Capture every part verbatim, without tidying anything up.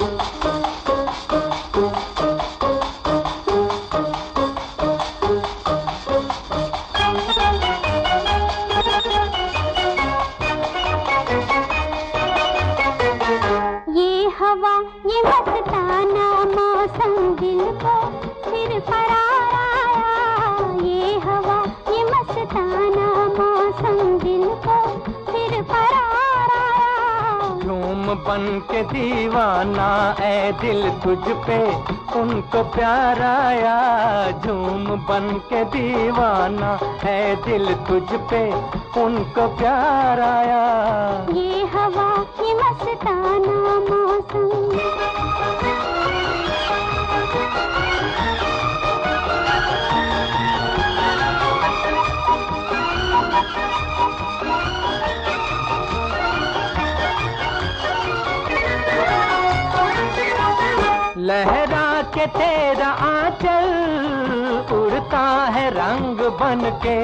बन के दीवाना ऐ दिल तुझ पे उनको प्यार आया। झूम बन के दीवाना ऐ दिल तुझ पे उनको प्यार आया। ये हवा की मस्ताना मौसम लहरा के तेरा आंचल उड़ता है रंग बन के।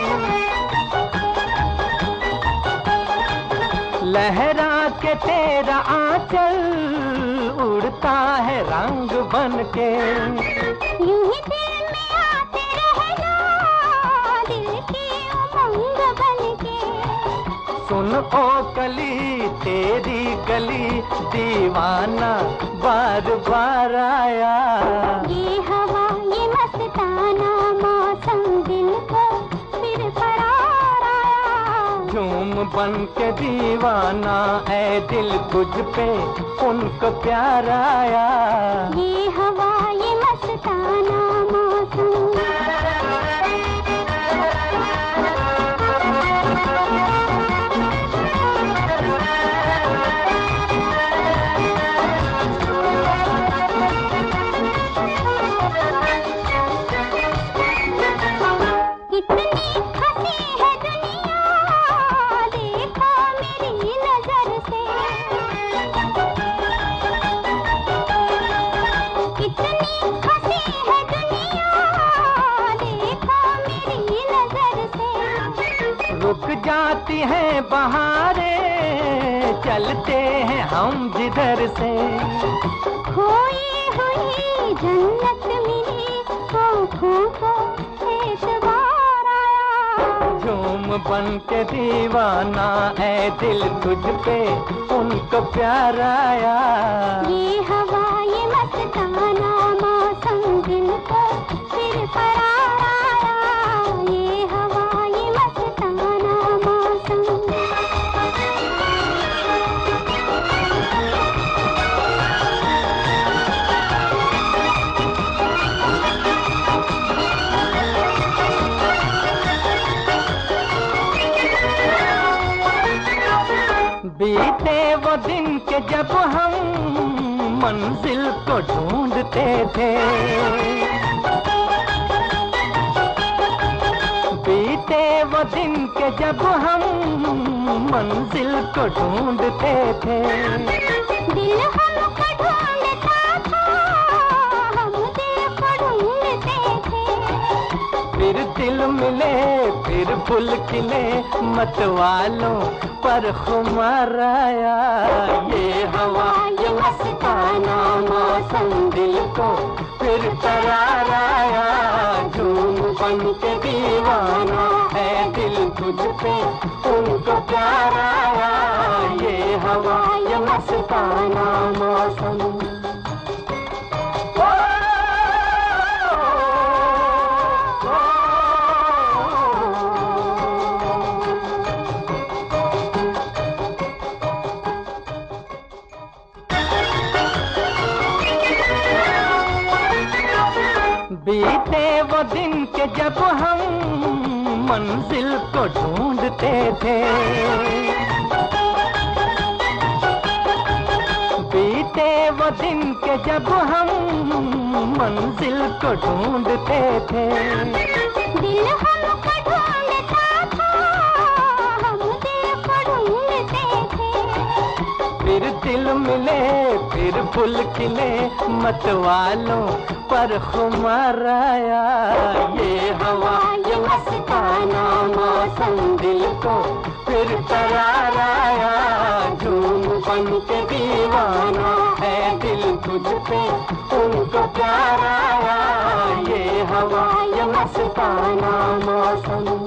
लहरा के तेरा आंचल उड़ता है रंग बन के। यूं ही दिल में आते रहना दिल की उमंग बन के। सुन ओ कली तेरी गली दीवाना बार बार आया। ये हवा ये मस्ताना मौसम दिल को फिर करार आया। झूम बन के दीवाना ऐ दिल तुझ पे उनको प्यार आया। ये हवा ये मस्ताना मौसम रुक जाती हैं बहारें चलते हैं हम जिधर से। खोई हुई जन्नत मिली आँखों को एतबार आया। झूम बन के दीवाना ऐ दिल तुझ पे उनको प्यार आया। ये हवा ये मस्ताना मौसम दिल को फिर करार आया। ये हवा ये मस्ताना मौसम बीते वो दिन के जब हम मंजिल को ढूंढते थे। बीते वो दिन के जब हम मंजिल को ढूंढते थे। दिल हमको ढूंढता था हम दिल को ढूंढते थे। फिर दिल मिले फिर फूल खिले मत वालों पर खुमार आया। ये हवा ये मस्ताना मौसम दिल को फिर करार आया। झूम बन के दीवाना है दिल तुझ पे उनको प्यार आया। ये हवा ये मस्ताना मौसम बीते वो दिन के जब हम मंजिल को ढूंढते थे। बीते वो दिन के जब हम मंजिल को ढूंढते थे। दिल हमको ढूंढता था हम दिल को ढूंढते थे। फिर दिल मिले फिर फूल खिले मत वालों पर खुमार आया। ये हवा ये मस्ताना मौसम दिल को फिर करार आया। झूम बन के दीवाना है दिल तुझ पे उनको प्यार आया, ये हवा ये मस्ताना मौसम।